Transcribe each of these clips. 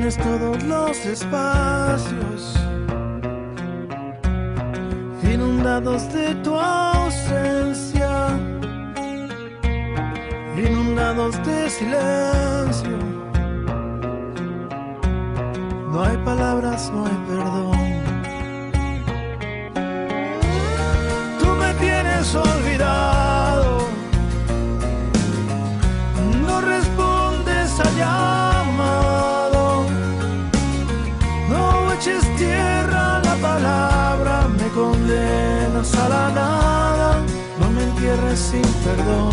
llenes todos los espacios inundados de tu ausencia, inundados de silencio. No hay palabras, no hay perdón. Tú me tienes olvidado, no respondes al llamado, no eches tierra a la palabra, me condenas a la nada, no me entierres sin perdón.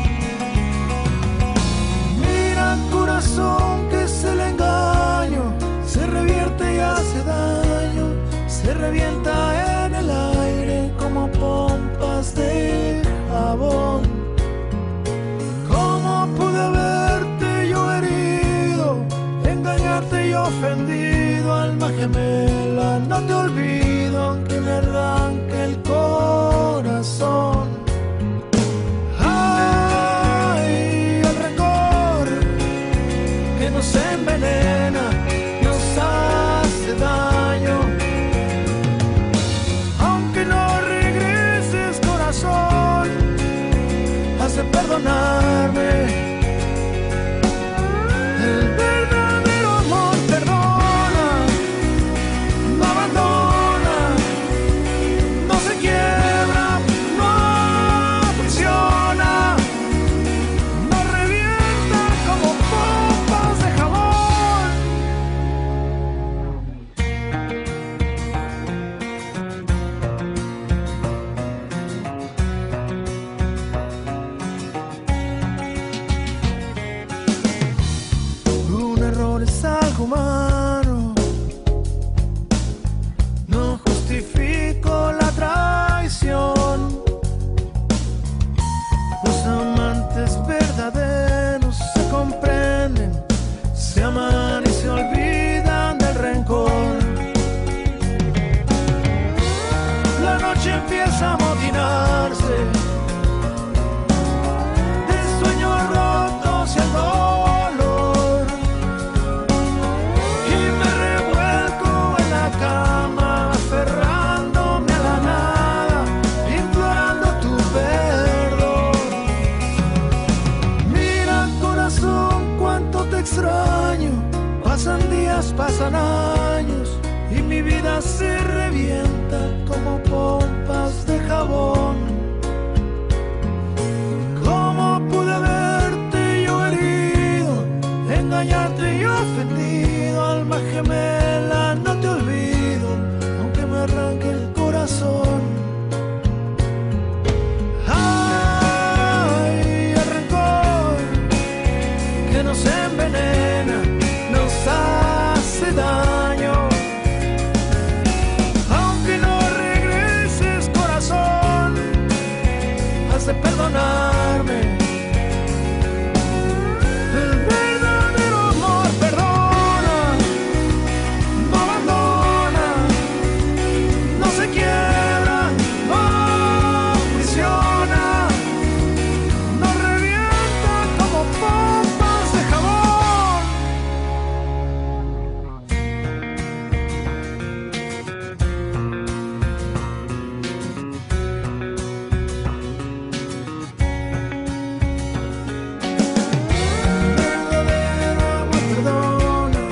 Mira, corazón, que es el engaño, se revierte y hace daño, se revienta en el aire como pompas de jabón. ¿Cómo pude haberte yo herido, engañarte y ofendido? Alma gemela, no te olvido aunque me arranque el corazón. Ay, el rencor que nos envenena, hace daño, aunque no regreses, corazón, has de perdonarme. El verdadero amor perdona, no abandona, no se quiebra, no funciona, no revienta como pompas de jabón. Es algo humano, no justifico la traición. Los amantes verdaderos se comprenden, se aman y se olvidan del rencor. La noche empieza a amotinarse de sueños rotos y el dolor. Extraño, pasan días, pasan años y mi vida se revienta como pompas de jabón. ¿Cómo pude haberte yo herido, engañarte y ofendido? Alma gemela, no te olvido aunque me arranque el corazón. Ay, el rencor que nos envenena, nos hace daño, aunque no regreses, corazón, has de perdonarme. El verdadero amor perdona, no abandona, no se quiebra, no funciona, no revienta como pompas de jabón. Verdadero amor perdona,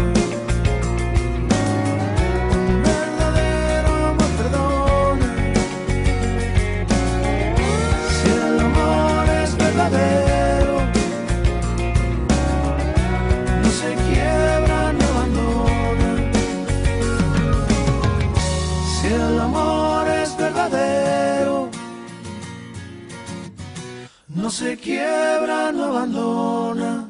verdadero amor perdona. Si el amor es verdadero, no se quiebra ni abandona. Si el amor es verdadero, no se quiebra, no abandona.